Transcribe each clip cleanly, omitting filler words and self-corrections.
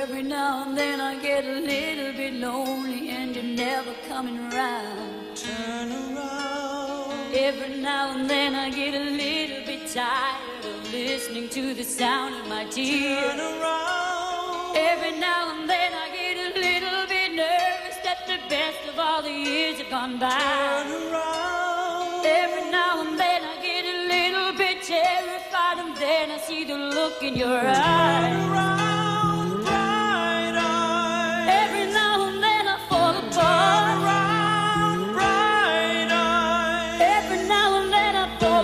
Every now and then I get a little bit lonely and you're never coming around. Turn around. Every now and then I get a little bit tired of listening to the sound of my tears. Turn around. Every now and then I get a little bit nervous that the best of all the years have gone by. Turn around. Every now and then I get a little bit terrified, and then I see the look in your eyes. Turn around, bright eyes. Every now and then I fall Turn apart. around, bright eyes. Every now and then I fall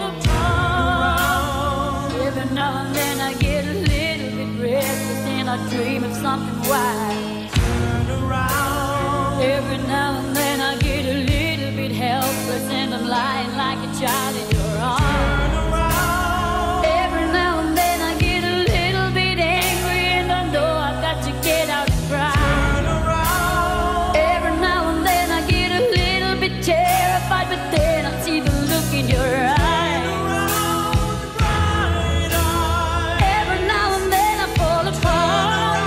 apart. Every now and then I get a little bit restless and I dream of something wise. Turn around. Every now and then I get a little bit helpless and I'm lying like a child in your arms. Turn around. Every now and then I get a little bit angry and I know I've got to get out and cry. Turn around. Every now and then I get a little bit terrified, but then I see the look in your eyes. Around, bright eyes. Every now and then I fall apart.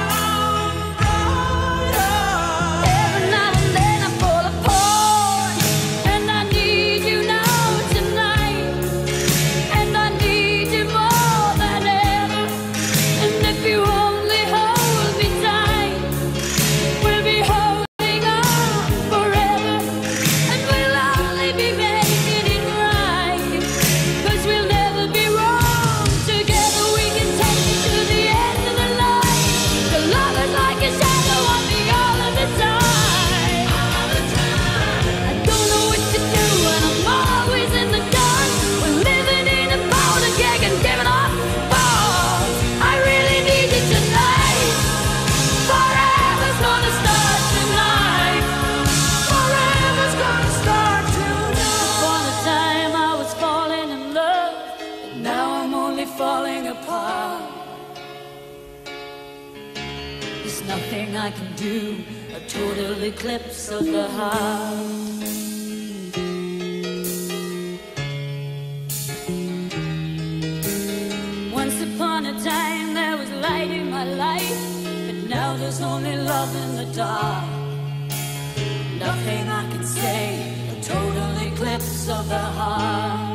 Bright eyes. Every now and then I fall apart. And I need you now tonight. And I need you more than ever. And if you only hold me tight, we'll be holding on forever. And we'll only be making it right, 'cause we'll never be wrong. Together we can take it to the end of the line. The love is like a shadow on me all of the time. I don't know what to do and I'm always in the dark. We're living in a powder keg and giving off balls. I really need you tonight. Forever's gonna start tonight. Forever's gonna start tonight. Upon a time I was falling in love, but now I'm only falling apart. There's nothing I can do, a total eclipse of the heart. Once upon a time there was light in my life, but now there's only love in the dark. Nothing I can say, a total eclipse of the heart.